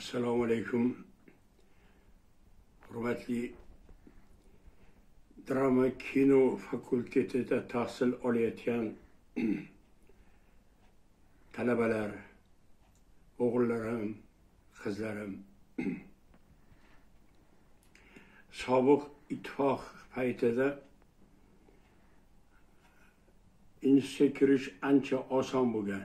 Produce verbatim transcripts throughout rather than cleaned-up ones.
Assalomu alaykum. Hurmatli drama kino fakultetida tahsil olayotgan talabalar, o'g'illarim, qizlarim. Sobiq ittifoq paytida institutga kirish ancha oson bo'lgan.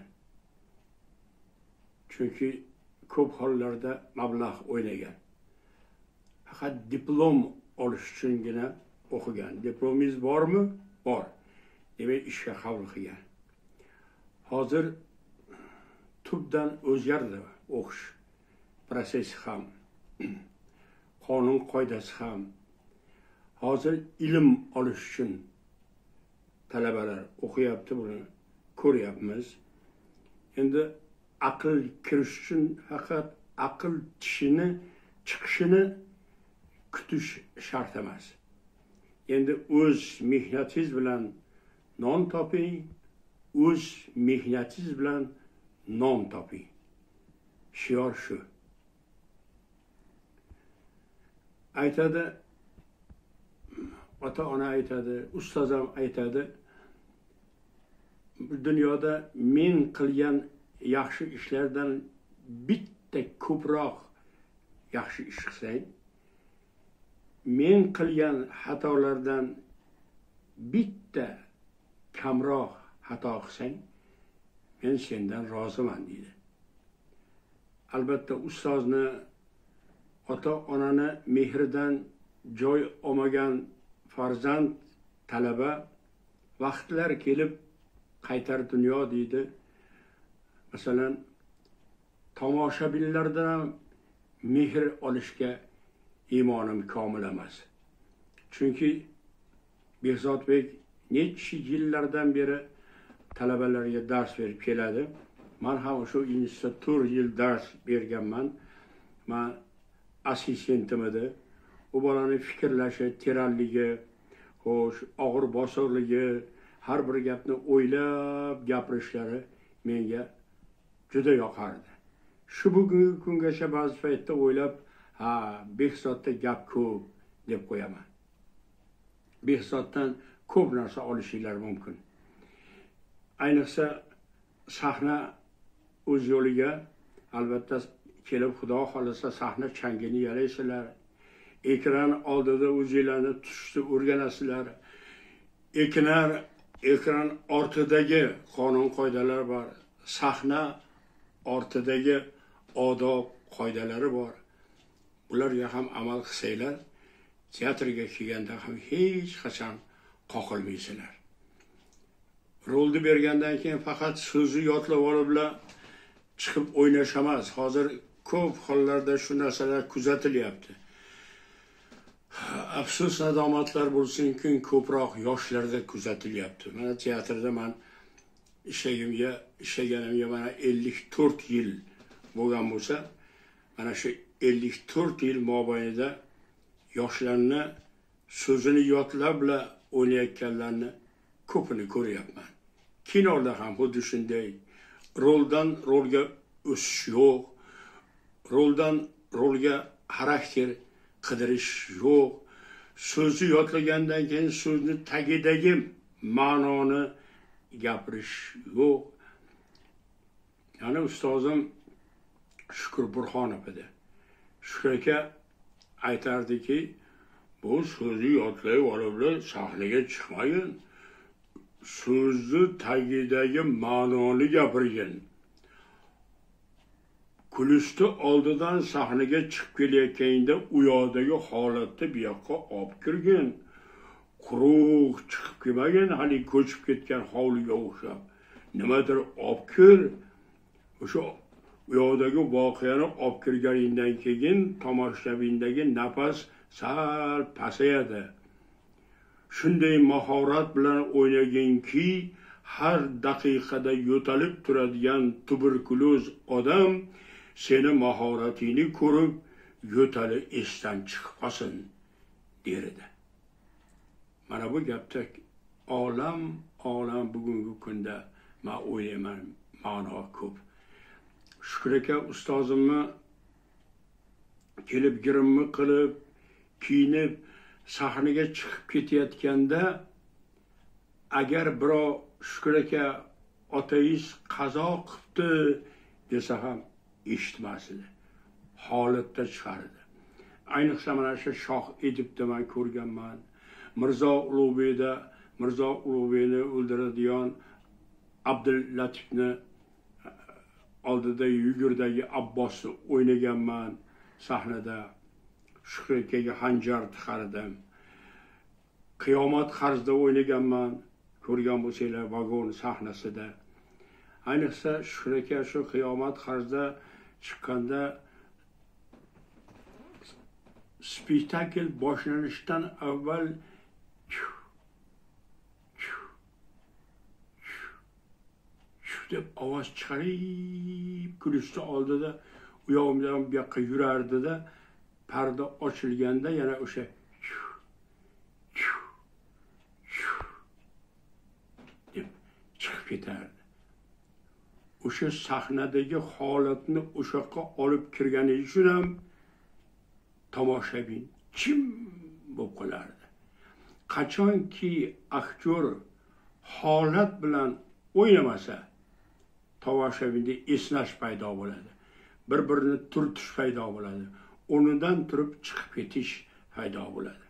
Chunki ko'p hollarda mablag' o'ynagan. Faqat diplom olish uchungina o'qigan. Diplomingiz bormi? Bor. Demak, ishga qabul qilgan. Hozir tubdan o'zgardi o'qish prosesi ham, qonun qoidasi ham. Hozir ilm olish uchun talabalar o'qiyapti, buni ko'ryapmiz. Endi aql kirish uchun faqat aql tishini chiqishini kutish shart emas. Endi o'z mehnatingiz bilan non toping, o'z mehnatingiz bilan non toping. Shior shu. Aytadi, ota-ona aytadi, ustozim aytadi, bu dunyoda men qilgan yaxshi ishlardan bitta ko'proq yaxshi ish qilsang, men qilgan xatolardan bitta kamroq xato qilsang, men sendan roziman deydi. Albatta ustozni, ota-onani mehridan joy olmagan farzand, talaba vaqtlar kelib qaytar dunyo deydi. Masalan, tomoshabinlardan ham mehr olishga iymonim komil emas. Chunki Behzodbek necha yillardan beri talabalarga dars berib keladi. Men ham shu institutda to'rt yil dars berganman. Men assistentim edi. U bolaning fikrlashi, teralligi, xo'sh, og'ir bosirligi, har bir gapni o'ylab gapirishlari menga juda yoqardi. Shu bugungi kungacha ba'zi paytda o'ylab, ha, Behzodda gap ko'p deb qo'yaman. Behzoddan ko'p narsa olishinglar mumkin. Ayniqsa sahna o'z yo'liga, albatta kelib Xudo xolasa sahna changini yalaysizlar. Ekran oldida o'zinglarni tutishni o'rganasizlar. Ekran ekran ortidagi qonun qoidalar bor. Sahna ortidagi odob qoidalari bor. Ularga ham amal qilsanglar, teatrga kelganda ham hech qachon qoqilmaysizlar. Rolni bergandan keyin faqat so'zni yodlab olib bilan chiqib o'ynash emas. Hozir ko'p hollarda shu narsalar kuzatilyapti. Afsus, nadomatlar bo'lsinki, ko'proq yoshlarda kuzatilyapti. Mana teatrda men ishagimga, ishlaganimga mana ellik to'rt yil bo'lgan bo'lsa, mana shu ellik to'rt yil mobaynida yoshlarni so'zini yodlab bilan o'ynayotganlarni ko'pini ko'ryapman. Kinoda ham xuddi shunday. Roldan rolga o'sish yo'q. Roldan rolga xarakter qidirish yo'q. So'zni yodlagandan keyin so'zni tagidagi ma'noni gapirish yo'q. Yana ustozim Shukur Burxonov edi. Shukur aka aytardiki, bu so'zni yodlab olib sahnaga chiqmagin. So'zni tagidagi ma'noni gapirgin. Kulishni oldidan sahnaga chiqib kelayotganda u yoqdagi holatni bu yoqqa olib kirgin. Quruq chiqib kelmagin, hali ko'chib ketgan hovliga o'xshab. Nimadir olib kir. O'sha u yoqdagi voqeani olib kirganingdan keyin tomoshabindagi nafas sal pasayadi. Shunday mahorat bilan o'ynaginki, har daqiqada yo'talib turadigan tuberkuloz odam seni mahoratingni ko'rib, yo'tali esdan chiqib qolsin derdi. Mana bu gapda olam, olam bugungi kunda men o'ylayman ma'no ko'p. Shukur aka ustozimni kelib girimni qilib, kiyinib, sahnaga chiqib ketayotganda, agar birov Shukur aka otangiz qazo qilibdi desa ham eshitmas edi. Holatda chiqardi. Ayniqsa mana shu Shoh Edibda men ko'rganman. Mirzo Ulug'bekda Mirzo Ulug'bekni o'ldiradigan Abdullatifni oldida yugurdagi Abbosni o'ynaganman sahnada. Shukur akaga hanjar tiqardim. Qiyomat qarzida o'ynaganman. Ko'rgan bo'lsanglar vagon sahnasida. Ayniqsa Shukur aka shu qiyomat qarzida chiqqanda spektakl boshlanishidan avval deb ovoz chiqarib kulishni oldida u yoqdan bu yoqqa yurardida, parda ochilganda yana o'sha deb chiqib ketardi. O'sha sahnadagi holatni o'sha yoqqa olib kirgani uchun ham tomoshabin kim bo'lib qolardi. Qachonki aktyor holat bilan o'ynamasa, tomoshabinda esnash paydo bo'ladi. Bir-birini turtish paydo bo'ladi. O'rnidan turib chiqib ketish paydo bo'ladi.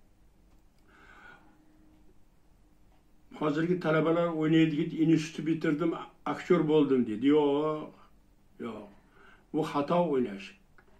Hozirgi talabalar o'ynaydigan institutni bitirdim, aktyor bo'ldim dedi. Yo'q, yo'q. Bu xato o'ynash.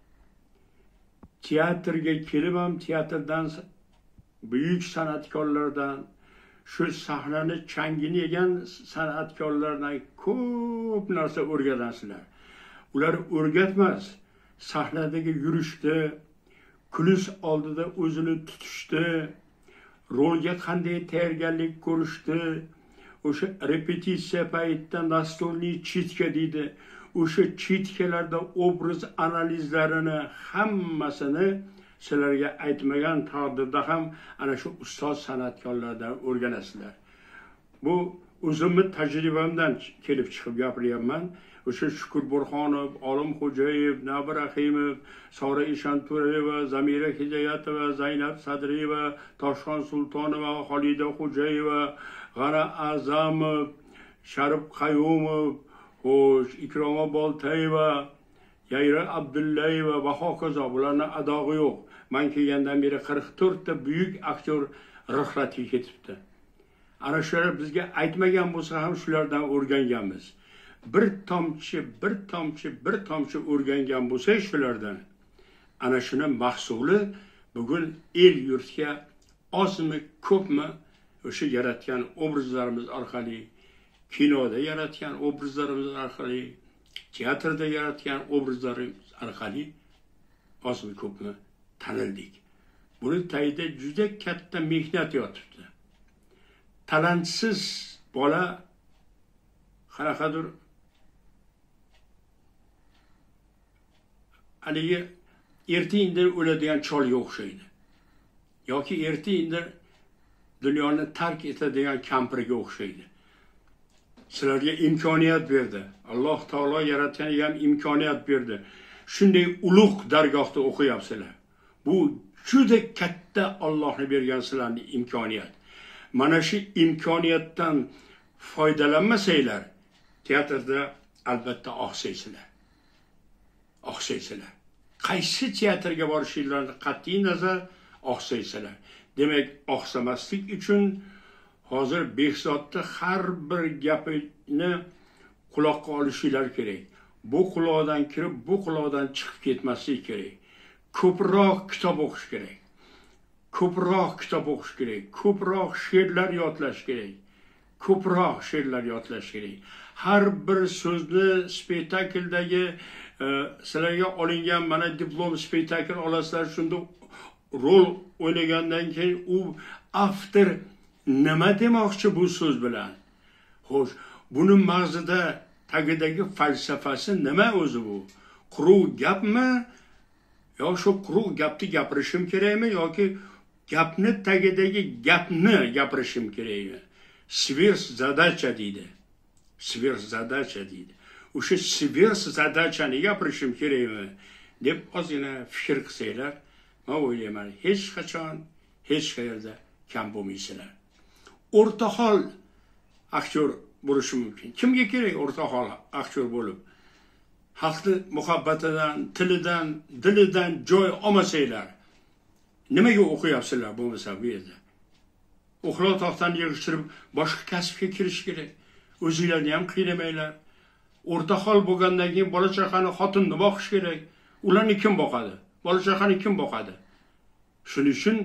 Teatrga kelib ham teatrdan buyuk san'atkorlardan, shu sahnani changini yegan san'atkorlardan ko'p narsa o'rganasizlar. Ular o'rgatmas, sahnadagi yurishdi, kulis oldida o'zini tutishdi, rolga qanday tayyorgarlik ko'rishdi, o'sha repetitsiya paytida nastolniy chitka deydi, o'sha chitkalarda obraz analizlarini hammasini sizlarga aytmagan taqdirda ham ana shu ustoz san'atkorlardan o'rganasizlar. Bu o'zimni tajribamdan kelib chiqib gapiryapman. O'sha Shukur Burxonov, Olim Xo'jayev, Nabi Rahimov, Sora Ishonto'rayeva, Zamira Hidoyatova, Zaynab Sadriyeva, Toshxon Sultonova, Xolida Xo'jayeva, G'ara A'zamov, Sharif Qayumov, xo'sh, Ikroma Boltayeva, Yayra Abdullayeva va hokazo, bularning adog'i yo'q. Men kelgandan beri qirq to'rt ta buyuk aktyor ruhlatga ketibdi. Ana shular bizga aytmagan bo'lsa ham shulardan o'rganganmiz. Bir tomchi, bir tomchi, bir tomchi o'rgangan bo'lsak shulardan, ana shuni mahsuli bugun el yurtga ozmi, ko'pmi o'sha yaratgan obrazlarimiz orqali, kinoda yaratgan obrazlarimiz orqali, teatrda yaratgan obrazlarimiz orqali ozmi, ko'pmi tanildik. Buni tagida juda katta mehnat yotibdi. Talantsiz bola qanaqadir haligi erta-indin o'ladigan cholga o'xshaydi. Yoki erta-indin dunyoni tark etadigan kampirga o'xshaydi. Sizlarga imkoniyat berdi. Alloh taolo yaratganiga ham imkoniyat berdi. Shunday ulug' dargohda o'qiyapsizlar. Bu juda katta Allohning bergan sizlarning imkoniyat. Mana shu imkoniyatdan foydalanmasanglar, teatrda albatta oqsaysizlar. Oqsaysizlar. Qaysi teatrga borishinglarni qat'iy nazar oqsaysizlar. Demak, oqsamaslik uchun hozir Behzodning har bir gapini quloqqa olishinglar kerak. Bu quloqdan kirib, bu quloqdan chiqib ketmaslik kerak. Ko'proq kitob o'qish kerak. Ko'proq kitob o'qish kerak. Ko'proq she'rlar yodlash kerak. Ko'proq she'rlar yodlash kerak. Har bir so'zni spektakldagi sizlarga olingan mana diplom spektakl olasizlar, shunda rol o'ynagandan keyin u avtor nima demoqchi bu so'z bilan? Xo'sh, buni mag'zida tagidagi falsafasi nima o'zi bu? Quruq gapmi? Yo shu quruq gapni gapirishim kerakmi yoki gapni tagidagi gapni gapirishim kerakmi? Svirs zadacha deydi. Svirs zadacha deydi. O'sha svirs zadachani gapirishim kerakmi? deb ozgina fikr qilsanglar, men o'ylayman, hech qachon hech qayerda kam bo'lmaysizlar. O'rtahol aktyor bo'lishi mumkin. Kimga kerak o'rtahol aktyor bo'lib? Xalqni muhabbatidan, tilidan, dilidan joy olmasanglar, nimaga o'qiyapsizlar bo'lmasa bu yerda? O'qloq to'xtani yig'ishtirib boshqa kasbga kirish kerak. O'zinglarni ham qiynamanglar. O'rtahol bo'lgandan keyin bola chaqani, xotinni boqish kerak. Ularni kim boqadi? Bola chaqani kim boqadi? Shuning uchun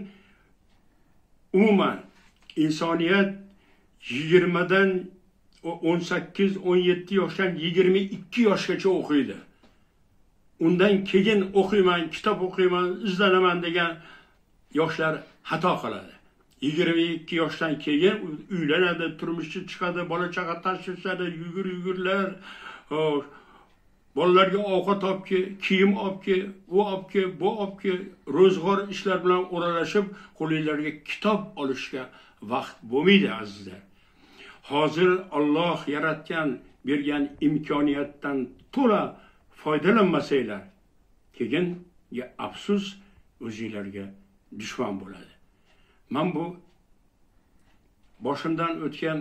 umuman insoniyat yigirmadan o'n sakkiz o'n yetti yoshdan yigirma ikki yoshgacha o'qiydi. Undan keyin o'qiyman, kitob o'qiyman, izlanaman degan yoshlar xato qiladi. yigirma ikki yoshdan keyin uylanadi, turmushga chiqadi, bola chaqa tashlashadi, yugur-yugurlar, bolalarga ovqat olib kel, kiyim olib kel, u olib kel, bu olib kel, ro'zg'or ishlar bilan o'ralashib, qo'linglarga kitob olishga vaqt bo'lmaydi azizlar. Hozir Alloh yaratgan, bergan imkoniyatdan to'la foydalanmasanglar, keyin afsus o'zinglarga dushman bo'ladi. Men bu boshimdan o'tgan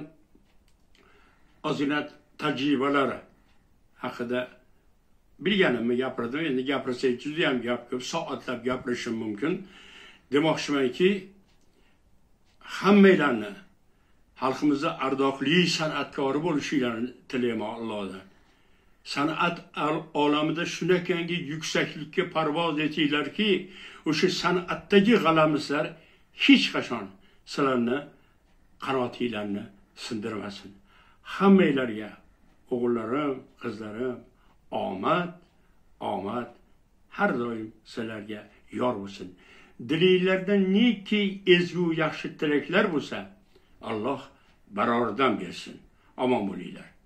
ozgina tajribalar haqida bilganimni gapirdim. Endi gapirsak juda ham gap ko'p, soatlab gapirishim mumkin. Demoqchimanki, hammanglarni xalqimizda ardoqli san'atkori bo'lishinglarni tilayman Allohdan. San'at olamida shunaqangi yuksaklikka parvoz etinglarki, o'sha san'atdagi g'alamislar hech qachon sizlarni qanotinglarni sindirmasin. Hammanglarga, o'g'illarim, qizlarim, omad, omad har doim sizlarga yor bo'lsin. Dilinglarda neki ezgu yaxshi tilaklar bo'lsa, Alloh baroridan bersin. Omon bo'linglar.